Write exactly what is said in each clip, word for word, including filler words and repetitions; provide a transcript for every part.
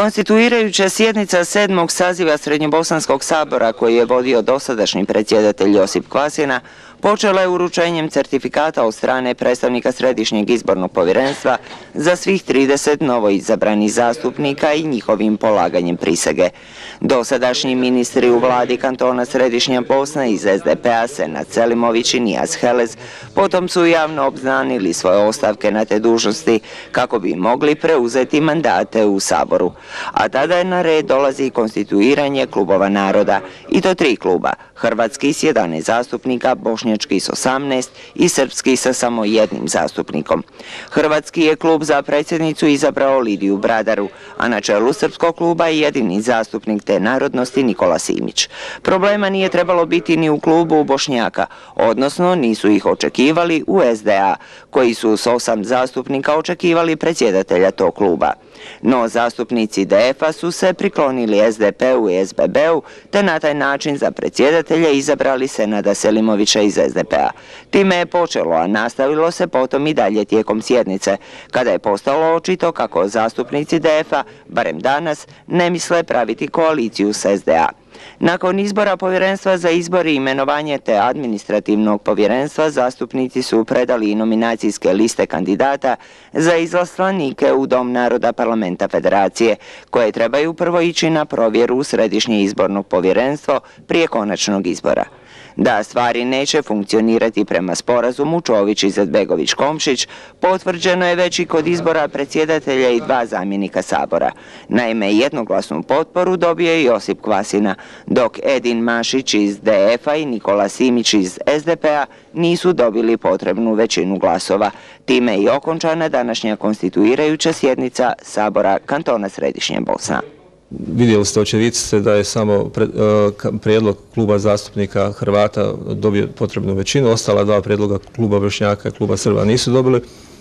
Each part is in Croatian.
Konstituirajuća sjednica sedmog saziva Srednjobosanskog sabora, koji je vodio dosadašnji predsjedatelj Josip Kvasina, počela je uručenjem certifikata od strane predstavnika Središnjeg izbornog povjerenstva za svih trideset novoizabranih zastupnika i njihovim polaganjem prisege. Dosadašnji ministri u vladi kantona Središnja Bosna iz S D P-a Senad Selimović i Nijaz Helez potom su javno obznanili svoje ostavke na te dužnosti kako bi mogli preuzeti mandate u Saboru. A tada je na red dolazi konstituiranje klubova naroda, i to tri kluba, hrvatski s jedanaest zastupnika, bošnjački s osamnaest i srpski sa samo jednim zastupnikom. Hrvatski je klub za predsjednicu izabrao Lidiju Bradaru, a na čelu srpskog kluba je jedini zastupnik te narodnosti Nikola Simić. Problema nije trebalo biti ni u klubu Bošnjaka, odnosno nisu ih očekivali u S D A, koji su s osam zastupnika očekivali predsjedatelja tog kluba. No zastupnici D F-a su se priklonili S D P-u i S B B-u te na taj način za predsjedatelja izabrali Senada Selimovića iz S D P-a. Time je počelo, a nastavilo se potom i dalje tijekom sjednice, kada je postalo očito kako zastupnici D F-a, barem danas, ne misle praviti koaliciju s S D A. Nakon izbora Povjerenstva za izbor i imenovanje te administrativnog povjerenstva, zastupnici su predali i nominacijske liste kandidata za izaslanike u Dom naroda Parlamenta Federacije, koje trebaju prvo ići na provjeru u Središnje izborno povjerenstvo prije konačnog izbora. Da stvari neće funkcionirati prema sporazumu Čović Izetbegović Komšić potvrđeno je već i kod izbora predsjedatelja i dva zamjenika Sabora. Naime, jednoglasnu potporu dobio je Josip Kvasina, dok Edin Mašić iz D F-a i Nikola Simić iz S D P-a nisu dobili potrebnu većinu glasova. Time je i okončana današnja konstituirajuća sjednica Sabora kantona Središnja Bosna. Vidjeli ste, očevici da je samo prijedlog kluba zastupnika Hrvata dobio potrebnu većinu, ostala dva prijedloga kluba Bošnjaka i kluba Srba nisu dobili.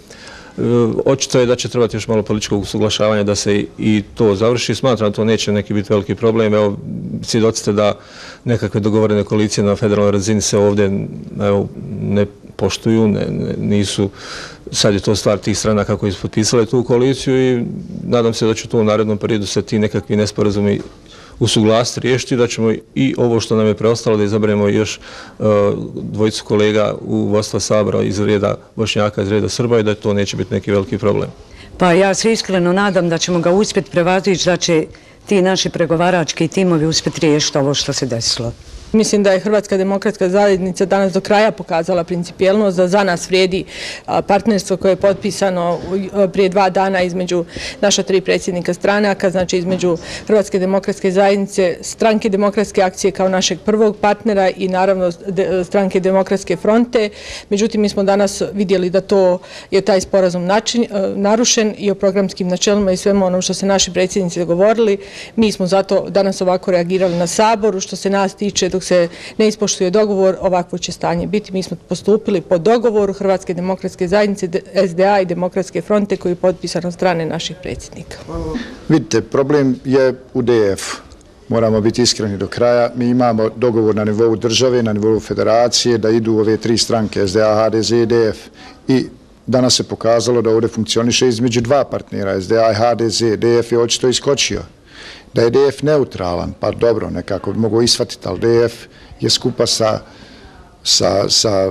Očito je da će trebati još malo političkog usuglašavanja da se i to završi. Smatram da to neće neki biti veliki problem. Evo, svjedoci ste da nekakve dogovorene koalicije na federalnoj razini se ovdje evo, ne poštuju, ne, ne, nisu, sad je to stvar tih stranaka koji su potpisali tu koaliciju i nadam se da će to u narednom periodu se ti nekakvi nesporazumi usuglasiti, riješiti, da ćemo i ovo što nam je preostalo da izaberemo još uh, dvojicu kolega u vodstva Sabora iz reda Bošnjaka, iz reda Srba i da to neće biti neki veliki problem. Pa ja se iskreno nadam da ćemo ga uspjeti prevazići, da će ti naši pregovarački timovi uspjeti riješiti ovo što se desilo. Mislim da je Hrvatska demokratska zajednica danas do kraja pokazala principijelnost da za nas vrijedi partnerstvo koje je potpisano prije dva dana između naša tri predsjednika stranaka, znači između Hrvatske demokratske zajednice, Stranke demokratske akcije kao našeg prvog partnera i naravno Stranke demokratske fronte. Međutim, mi smo danas vidjeli da to je taj sporazum način, narušen i o programskim načelima i svemu onom što se naši predsjednici dogovorili. Mi smo zato danas ovako reagirali na Saboru. Što se nas tiče, dok se ne ispoštuje dogovor, ovakvo će stanje biti. Mi smo postupili po dogovoru Hrvatske demokratske zajednice, S D A i Demokratske fronte koji je potpisan od strane naših predsjednika. Vidite, problem je u D F. Moramo biti iskreni do kraja. Mi imamo dogovor na nivou države, na nivou federacije da idu ove tri stranke, S D A, H D Z i D F. I danas se pokazalo da ovdje funkcioniše između dva partnera, S D A i H D Z. D F je očito iskočio. Da je D F neutralan, pa dobro, nekako mogu ishvatiti, ali D F je skupa sa, sa, sa,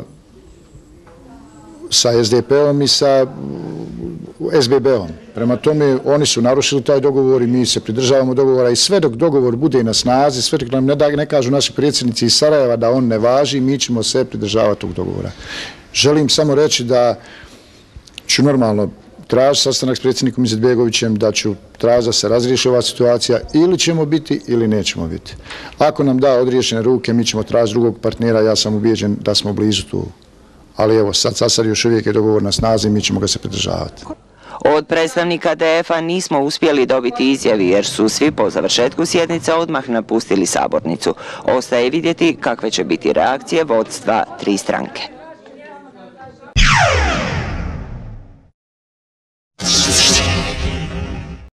sa S D P-om i sa S B B-om. Prema tome, oni su narušili taj dogovor i mi se pridržavamo dogovora i sve dok dogovor bude na snazi, sve dok nam ne, da, ne kažu naši predsjednici iz Sarajeva da on ne važi, mi ćemo se pridržavati tog dogovora. Želim samo reći da ću normalno traži sastanak s predsjednikom Izetbegovićem, da ću tražiti da se razriješi ova situacija, ili ćemo biti ili nećemo biti. Ako nam da odriješene ruke, mi ćemo tražiti drugog partnera, ja sam ubijeđen da smo blizu tu. Ali evo, sad, sad, sad još uvijek je dogovor na snazi i mi ćemo ga se pridržavati. Od predstavnika D F-a nismo uspjeli dobiti izjavi jer su svi po završetku sjednice odmah napustili sabornicu. Ostaje vidjeti kakve će biti reakcije vodstva tri stranke.